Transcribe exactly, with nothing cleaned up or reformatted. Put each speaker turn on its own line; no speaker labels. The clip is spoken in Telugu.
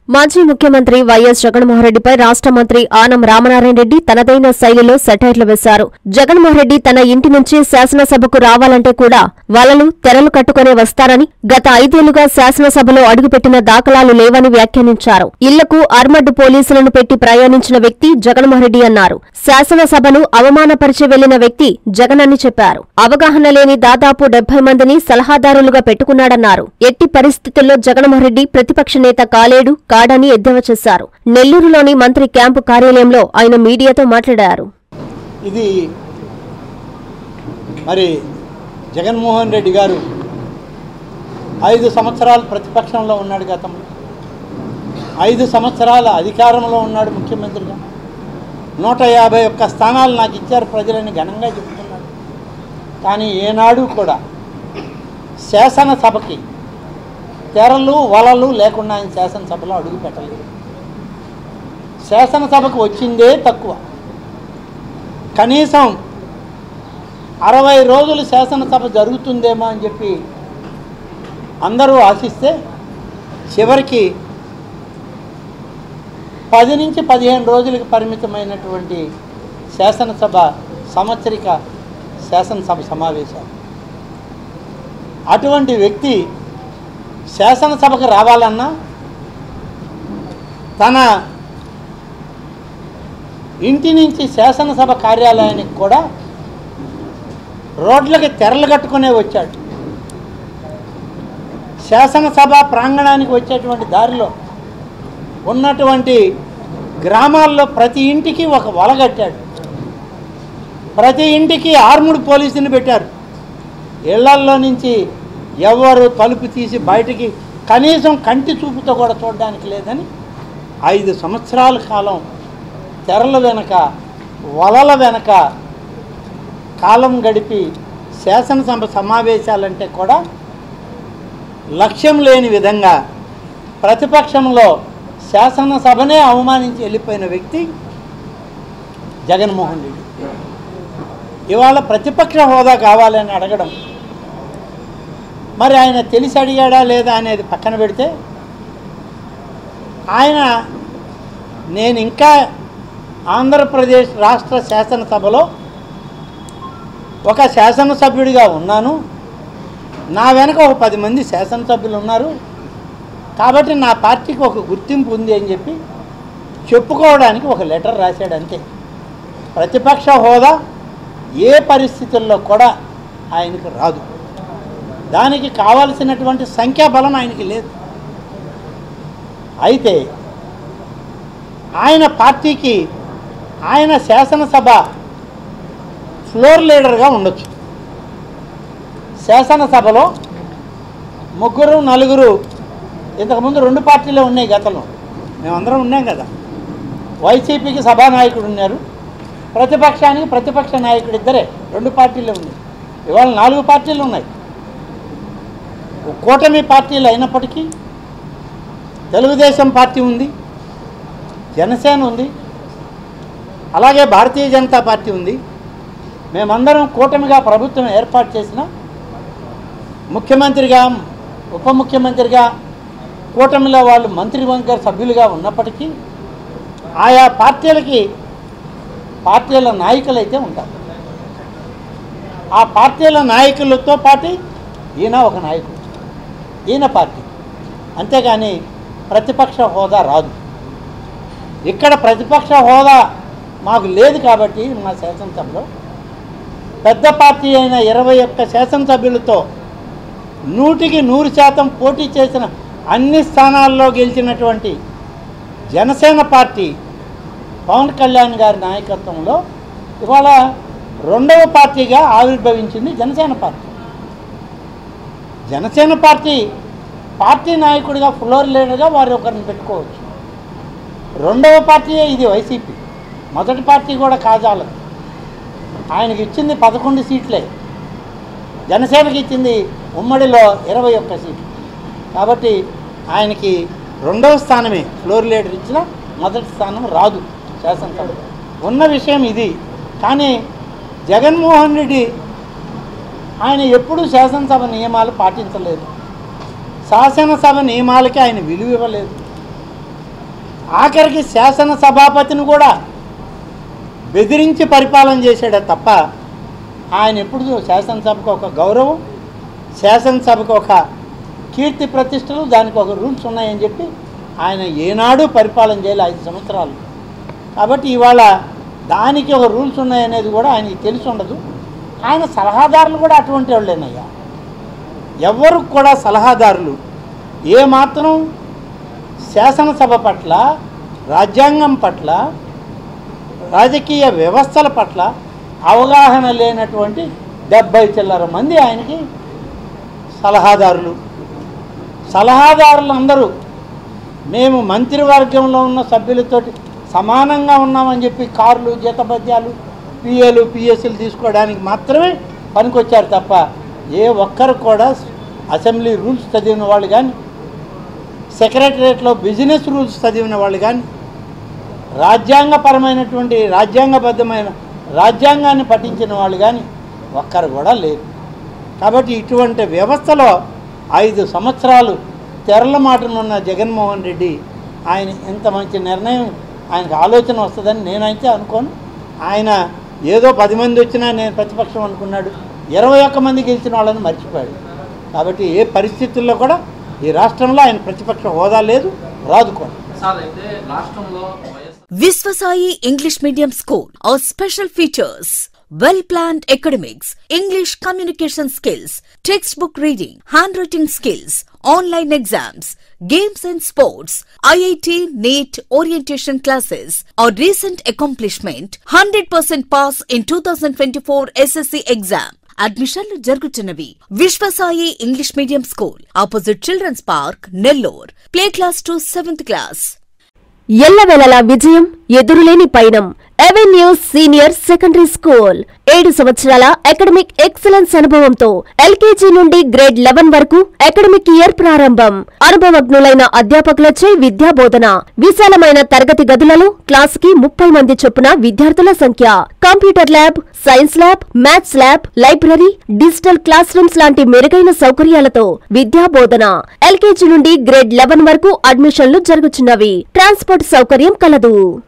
మాజీ ముఖ్యమంత్రి వైఎస్ జగన్మోహన్ రెడ్డిపై రాష్ట్ర మంత్రి ఆనం రామనారాయణ రెడ్డి తనదైన శైలిలో సెటైర్లు వేశారు. జగన్మోహన్ రెడ్డి తన ఇంటి నుంచి శాసనసభకు రావాలంటే కూడా వలలు తెరలు కట్టుకునే వస్తారని, గత ఐదేళ్లుగా శాసనసభలో అడుగుపెట్టిన దాఖలాలు లేవని వ్యాఖ్యానించారు. ఇళ్లకు ఆర్మడ్ పోలీసులను పెట్టి ప్రయాణించిన వ్యక్తి జగన్మోహన్ రెడ్డి అన్నారు. శాసనసభను అవమానపరిచి వెళ్లిన వ్యక్తి జగన్ అని చెప్పారు. అవగాహన లేని దాదాపు డెబ్బై మందిని సలహాదారులుగా పెట్టుకున్నాడన్నారు. ఎట్టి పరిస్థితుల్లో జగన్మోహన్ రెడ్డి ప్రతిపక్ష నేత కాలేడు కాడని ఎద్దేవా చేశారు. నెల్లూరులోని మంత్రి క్యాంపు కార్యాలయంలో ఆయన మీడియాతో మాట్లాడారు.
ఇది మరి జగన్మోహన్ రెడ్డి గారు ఐదు సంవత్సరాలు ప్రతిపక్షంలో ఉన్నాడు. గతంలో ఐదు సంవత్సరాల అధికారంలో ఉన్నాడు ముఖ్యమంత్రిగా. నూట యాభై ఒక్క స్థానాలు నాకు ఇచ్చారు ప్రజలని ఘనంగా చెప్తున్నాడు. కానీ ఏనాడు కూడా శాసనసభకి తెరలు వలలు లేకుండా ఆయన శాసనసభలో అడుగు పెట్టలేదు. శాసనసభకు వచ్చిందే తక్కువ. కనీసం అరవై రోజులు శాసనసభ జరుగుతుందేమో అని చెప్పి అందరూ ఆశిస్తే చివరికి పది నుంచి పదిహేను రోజులకు పరిమితమైనటువంటి శాసనసభ సంవత్సరిక శాసనసభ సమావేశాలు. అటువంటి వ్యక్తి శాసనసభకు రావాలన్నా తన ఇంటి నుంచి శాసనసభ కార్యాలయానికి కూడా రోడ్లకి తెరలు కట్టుకునే వచ్చాడు. శాసనసభ ప్రాంగణానికి వచ్చేటువంటి దారిలో ఉన్నటువంటి గ్రామాల్లో ప్రతి ఇంటికి ఒక వల కట్టాడు. ప్రతి ఇంటికి ఆర్ముడ్ పోలీసుని పెట్టారు. ఇళ్లల్లో నుంచి ఎవరు తలుపు తీసి బయటికి కనీసం కంటి చూపుతో కూడా చూడడానికి లేదని ఐదు సంవత్సరాల కాలం తెరల వెనక వలల వెనక కాలం గడిపి శాసనసభ సమావేశాలంటే కూడా లక్ష్యం లేని విధంగా ప్రతిపక్షంలో శాసనసభనే అవమానించి వెళ్ళిపోయిన వ్యక్తి జగన్మోహన్ రెడ్డి. ఇవాళ ప్రతిపక్ష హోదా కావాలని అడగడం మరి ఆయన తెలిసి అడిగాడా లేదా అనేది పక్కన పెడితే, ఆయన నేను ఇంకా ఆంధ్రప్రదేశ్ రాష్ట్ర శాసనసభలో ఒక శాసనసభ్యుడిగా ఉన్నాను, నా వెనక ఒక పది మంది శాసనసభ్యులు ఉన్నారు కాబట్టి నా పార్టీకి ఒక గుర్తింపు ఉంది అని చెప్పి చెప్పుకోవడానికి ఒక లెటర్ రాశాడు అంతే. ప్రతిపక్ష హోదా ఏ పరిస్థితుల్లో కూడా ఆయనకు రాదు. దానికి కావలసినటువంటి సంఖ్యాబలం ఆయనకి లేదు. అయితే ఆయన పార్టీకి ఆయన శాసనసభ ఫ్లోర్ లీడర్గా ఉండొచ్చు. శాసనసభలో ముగ్గురు నలుగురు, ఇంతకుముందు రెండు పార్టీలు ఉన్నాయి గతంలో, మేమందరం ఉన్నాం కదా. వైసీపీకి సభానాయకుడు ఉన్నారు, ప్రతిపక్షానికి ప్రతిపక్ష నాయకుడు ఇద్దరే, రెండు పార్టీలు ఉన్నాయి. ఇవాళ నాలుగు పార్టీలు ఉన్నాయి. కూటమి పార్టీలు అయినప్పటికీ తెలుగుదేశం పార్టీ ఉంది, జనసేన ఉంది, అలాగే భారతీయ జనతా పార్టీ ఉంది. మేమందరం కూటమిగా ప్రభుత్వం ఏర్పాటు చేసిన ముఖ్యమంత్రిగా ఉప ముఖ్యమంత్రిగా కూటమిలో వాళ్ళు మంత్రివర్గ సభ్యులుగా ఉన్నప్పటికీ ఆయా పార్టీలకి పార్టీల నాయకులు అయితే ఉంటారు. ఆ పార్టీల నాయకులతో పాటు ఈయన ఒక నాయకుడు, ఈయన పార్టీ. అంతేగాని ప్రతిపక్ష హోదా రాదు. ఇక్కడ ప్రతిపక్ష హోదా మాకు లేదు కాబట్టి మా శాసనసభలో పెద్ద పార్టీ అయిన ఇరవై ఒక్క శాసనసభ్యులతో నూటికి నూరు శాతం పోటీ చేసిన అన్ని స్థానాల్లో గెలిచినటువంటి జనసేన పార్టీ పవన్ కళ్యాణ్ గారి నాయకత్వంలో ఇవాళ రెండవ పార్టీగా ఆవిర్భవించింది Janasena party. Janasena party party నాయకుడిగా ఫ్లోర్ లీడర్గా వారు ఒకరిని పెట్టుకోవచ్చు. రెండవ పార్టీయే ఇది వైసీపీ. మొదటి పార్టీ కూడా కాజాలదు. ఆయనకి ఇచ్చింది పదకొండు సీట్లే, జనసేనకి ఇచ్చింది ఉమ్మడిలో ఇరవై ఒక్క సీట్లు. కాబట్టి ఆయనకి రెండవ స్థానమే ఫ్లోర్ లీడర్ ఇచ్చిన, మొదటి స్థానం రాదు శాసనసభ. ఉన్న విషయం ఇది. కానీ జగన్మోహన్ రెడ్డి ఆయన ఎప్పుడూ శాసనసభ నియమాలు పాటించలేదు. శాసనసభ నియమాలకి ఆయన విలువ ఇవ్వలేదు. ఆఖరికి శాసన సభాపతిని కూడా బెదిరించి పరిపాలన చేశాడే తప్ప ఆయన ఎప్పుడు శాసనసభకు ఒక గౌరవం, శాసనసభకు ఒక కీర్తి ప్రతిష్టలు, దానికి ఒక రూల్స్ ఉన్నాయని చెప్పి ఆయన ఏనాడు పరిపాలన చేయాలి ఐదు సంవత్సరాలు. కాబట్టి ఇవాళ దానికి ఒక రూల్స్ ఉన్నాయనేది కూడా ఆయనకి తెలిసి ఉండదు. ఆయన సలహాదారులు కూడా అటువంటి వాళ్ళేనయ్యా. ఎవరు కూడా సలహాదారులు ఏమాత్రం శాసనసభ పట్ల, రాజ్యాంగం పట్ల, రాజకీయ వ్యవస్థల పట్ల అవగాహన లేనటువంటి డెబ్బై చిల్లర మంది ఆయనకి సలహాదారులు. సలహాదారులందరూ మేము మంత్రివర్గంలో ఉన్న సభ్యులతోటి సమానంగా ఉన్నామని చెప్పి కార్లు, జీతభత్యాలు, పిఏలు, పిఎస్సీలు తీసుకోవడానికి మాత్రమే పనికొచ్చారు తప్ప ఏ ఒక్కరు కూడా అసెంబ్లీ రూల్స్ చదివిన వాళ్ళు కానీ, సెక్రటరియట్లో బిజినెస్ రూల్స్ చదివిన వాళ్ళు కానీ, రాజ్యాంగపరమైనటువంటి రాజ్యాంగబద్ధమైన రాజ్యాంగాన్ని పఠించిన వాళ్ళు కానీ ఒక్కరు కూడా లేరు. కాబట్టి ఇటువంటి వ్యవస్థలో ఐదు సంవత్సరాలు తెరల మాటనున్న జగన్మోహన్ రెడ్డి ఆయన ఇంత మంచి నిర్ణయం ఆయనకు ఆలోచన వస్తుందని నేనైతే అనుకోను. ఆయన ఏదో పది మంది వచ్చినా నేను ప్రతిపక్షం అనుకున్నాడు, ఇరవై ఒక్క మంది గెలిచిన వాళ్ళని మర్చిపోయాడు. కాబట్టి ఏ పరిస్థితుల్లో కూడా ఈ రాష్ట్రంలో ఆయన ప్రతిపక్ష హోదా లేదు, రాదు కూడా.
Viswasai English Medium School. Our special features: well-planned academics, English communication skills, textbook reading, handwriting skills, online exams, games and sports, I I T, NEET, orientation classes. Our recent accomplishment: one hundred percent pass in twenty twenty-four S S C exam. అడ్మిషన్లు జరుగుతున్నవి. Viswasai English medium school, opposite children's park, Nellore. Play class to seventh class.
ఎల్లవేళలా విజయం, ఎదురులేని పయనం. అవెన్యూస్ సీనియర్ సెకండరీ స్కూల్ ఏడు సంవత్సరాల అకాడమిక్ ఎక్సలెన్స్ అనుభవంతో ఎల్కేజీ నుండి గ్రేడ్ లెవెన్ వరకు అకాడమిక్ ఇయర్ ప్రారంభం. అనుభవజ్ఞులైన అధ్యాపకులచే విద్యా బోధన. విశాలమైన తరగతి గదులలో క్లాస్ కి ముప్పై మంది చొప్పున విద్యార్థుల సంఖ్య. Computer lab, science lab, maths lab, library, digital classrooms లాంటి మెరుగైన సౌకర్యాలతో విద్యా బోధన. ఎల్కేజీ నుండి గ్రేడ్ లెవెన్ వరకు అడ్మిషన్లు జరుగుతున్నవి. ట్రాన్స్పోర్ట్ సౌకర్యం కలదు.